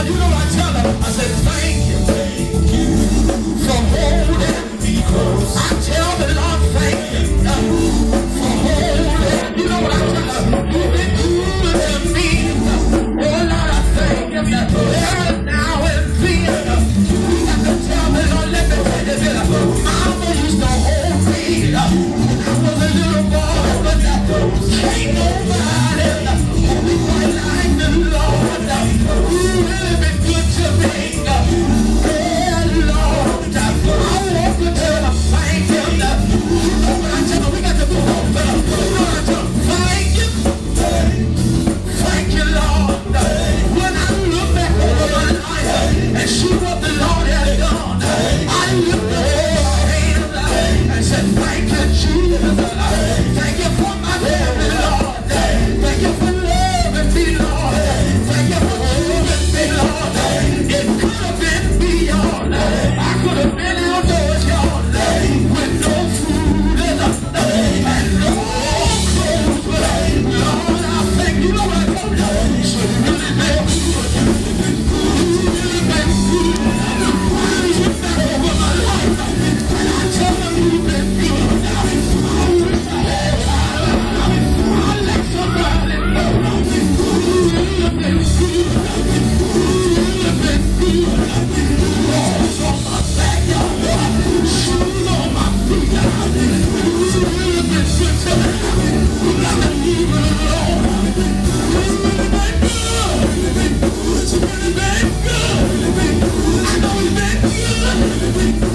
you know what I tell her? I said, thank you for holding me close. I tell the Lord, thank you for holding. You know what I tell her? You've been good to me. Oh Lord, I thank you. Now and then, you got to tell the Lord, let me tell you this. Mama used to hold me when I was a little boy, but ain't nobody hold me quite like the Lord. You've really been good to me. Yeah, Lord. I want to tell him thank you. You know what I tell him? We got to go home. You know what I tell him? Thank you. Thank you, Lord. When I look back over my life and see what the Lord has done, I lift up my hands and said, thank you, Jesus. Thank you for my family, Lord. Thank you for loving me, Lord. Thank you for loving me, Lord. It could have been me, y'all. I could have been outdoors, y'all, with no food and no clothes. But Lord, I thank you. Know what I told you? So really been good. Really been good. Really look back over my life and I tell them you've been good. I wish I had I'll let somebody know. Really been good. Really been good. Walls on my back, y'all. Shoes on my feet. Really been good to me. I can leave it alone. Really been good. Really been good. I know you've been good. Really been good.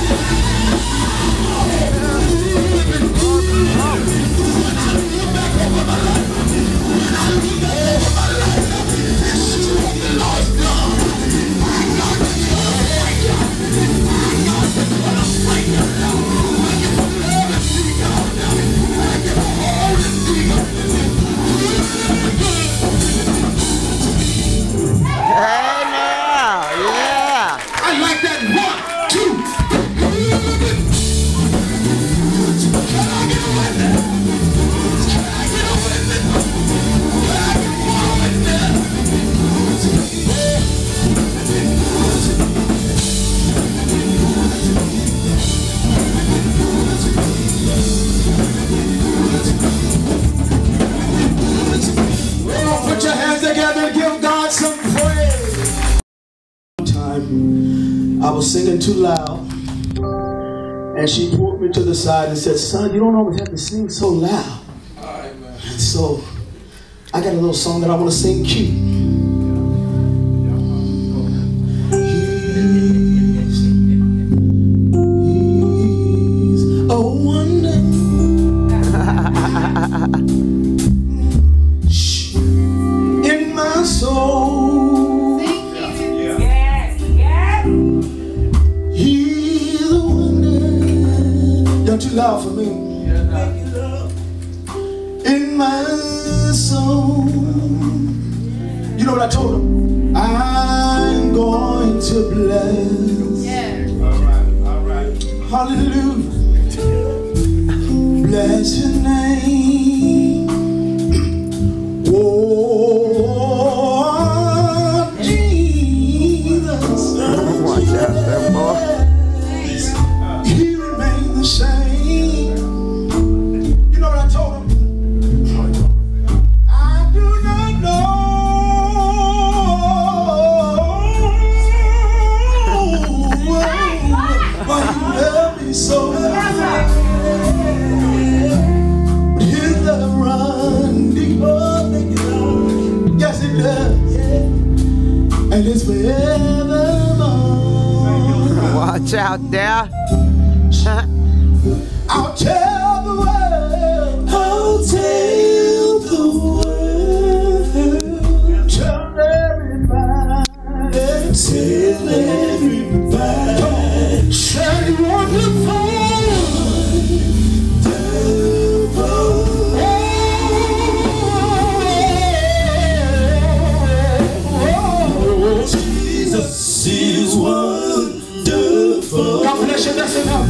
When I look back over my life, and see what the Lord's done, I got to thank you. I got to thank you, Lord. Thank you for loving me, God. Thank you for holding me. Hey now, yeah. I like that 1, 2. Can I get a witness? Can I get a witness? Can I get one witness? Oh, put your hands together and give God some praise. One time, I was singing too loud, and she pulled me to the side and said, son, you don't always have to sing so loud. And so, I got a little song that I want to sing cute. He's a wonder in my soul. He's a wonder. You're too loud for me. In my soul. You know what I told him? I'm going to bless. All right. Hallelujah. Bless your name. Oh, Jesus. Watch out there, boy. He remained the same. You know what I told him? I do not know why you love me so. But his love runs deeper. Yes, it does. And it's forevermore. Watch out there. I'll tell the world. I'll tell the world. Tell everybody. Tell everybody. Say wonderful. Jesus is wonderful. God bless you. That's enough.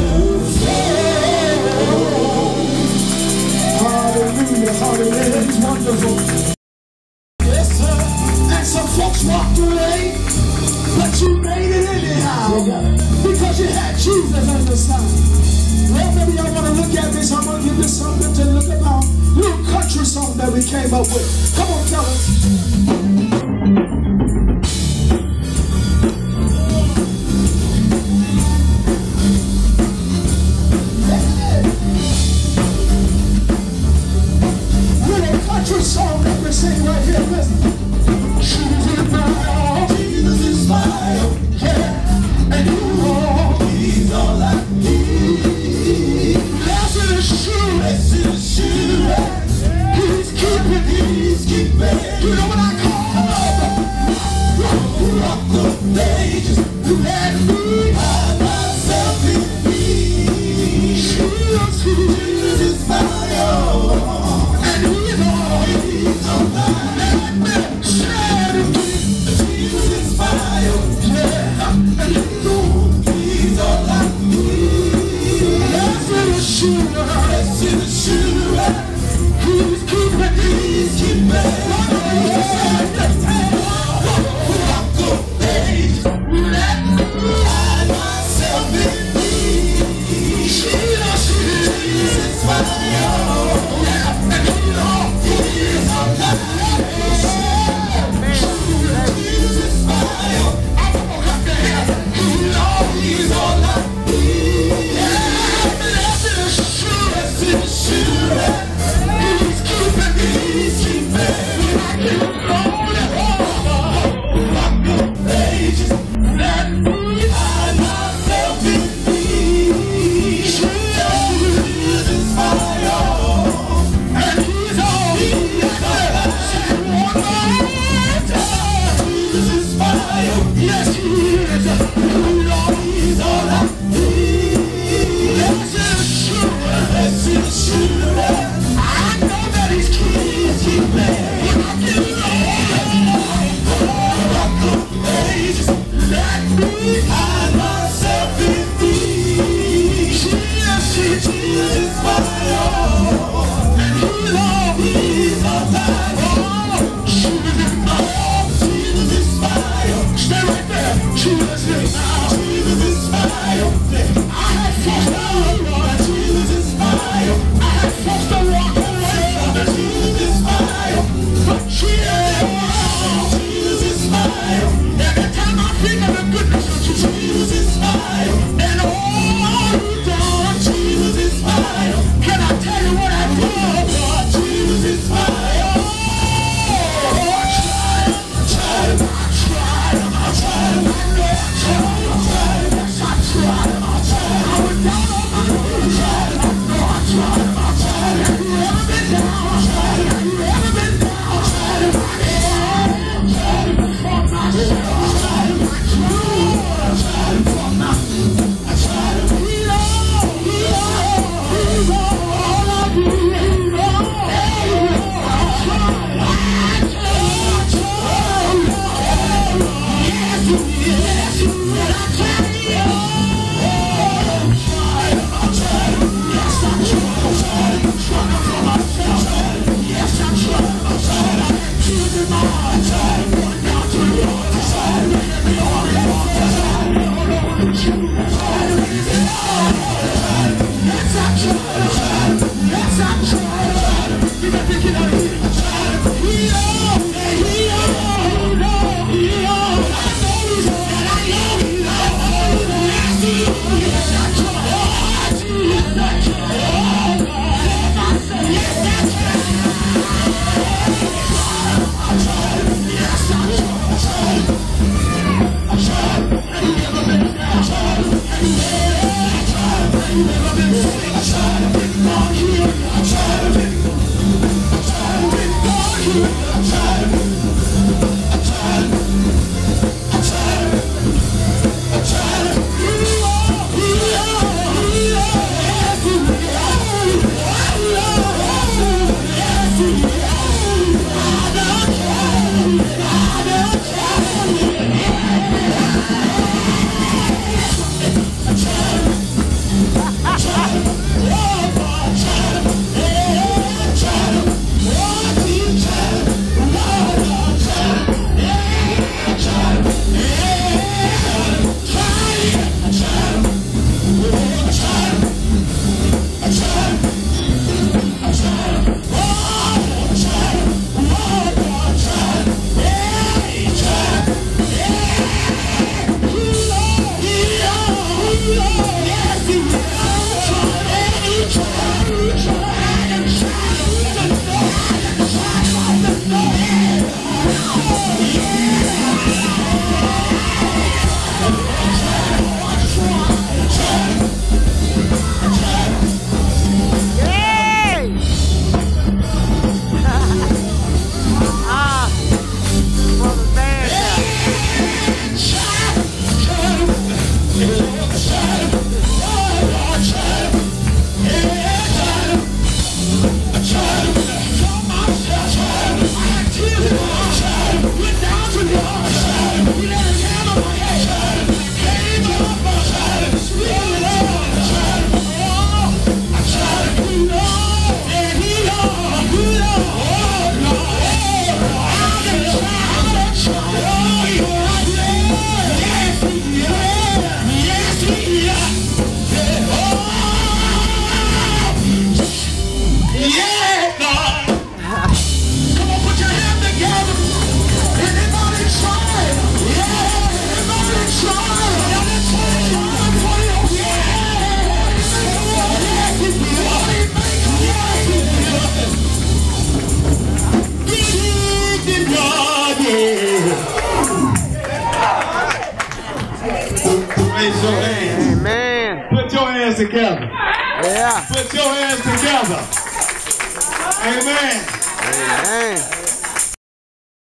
Hallelujah, hallelujah. wonderful. Yes, sir. And some folks walked away, but you made it anyhow because you had Jesus on your side. Well, maybe y'all want to look at me, so I'm going to give you something to look about. Little country song that we came up with. Come on, fellas. Country song that we sing right here, listen. Jesus is my all, yeah, and you are, he's all I need. Blessed assurance, he's keeping, you know what together. Yeah. Put your hands together. Amen. Amen.